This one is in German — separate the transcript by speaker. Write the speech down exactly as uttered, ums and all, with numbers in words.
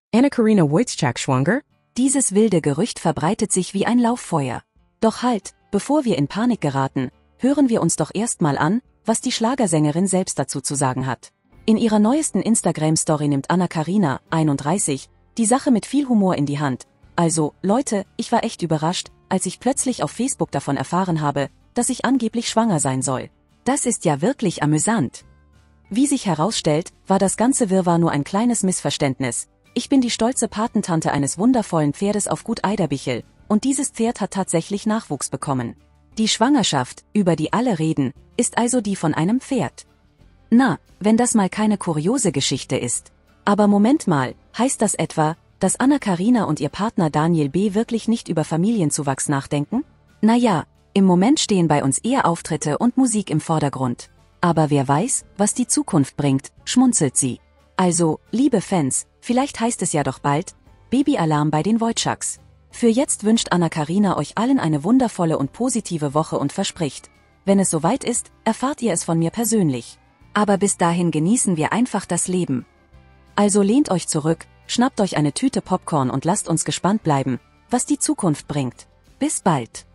Speaker 1: Anna-Karina Wojciech schwanger?
Speaker 2: Dieses wilde Gerücht verbreitet sich wie ein Lauffeuer. Doch halt, bevor wir in Panik geraten, hören wir uns doch erstmal an, was die Schlagersängerin selbst dazu zu sagen hat. In ihrer neuesten Instagram-Story nimmt Anna-Karina, einunddreißig, die Sache mit viel Humor in die Hand. Also, Leute, ich war echt überrascht, als ich plötzlich auf Facebook davon erfahren habe, dass ich angeblich schwanger sein soll. Das ist ja wirklich amüsant. Wie sich herausstellt, war das ganze Wirrwarr nur ein kleines Missverständnis. Ich bin die stolze Patentante eines wundervollen Pferdes auf Gut Eiderbichel, und dieses Pferd hat tatsächlich Nachwuchs bekommen. Die Schwangerschaft, über die alle reden, ist also die von einem Pferd. Na, wenn das mal keine kuriose Geschichte ist. Aber Moment mal, heißt das etwa, dass Anna-Karina und ihr Partner Daniel B. wirklich nicht über Familienzuwachs nachdenken? Naja, im Moment stehen bei uns eher Auftritte und Musik im Vordergrund. Aber wer weiß, was die Zukunft bringt, schmunzelt sie. Also, liebe Fans, vielleicht heißt es ja doch bald, Babyalarm bei den Wojciechs. Für jetzt wünscht Anna-Karina euch allen eine wundervolle und positive Woche und verspricht, wenn es soweit ist, erfahrt ihr es von mir persönlich. Aber bis dahin genießen wir einfach das Leben. Also lehnt euch zurück, schnappt euch eine Tüte Popcorn und lasst uns gespannt bleiben, was die Zukunft bringt. Bis bald.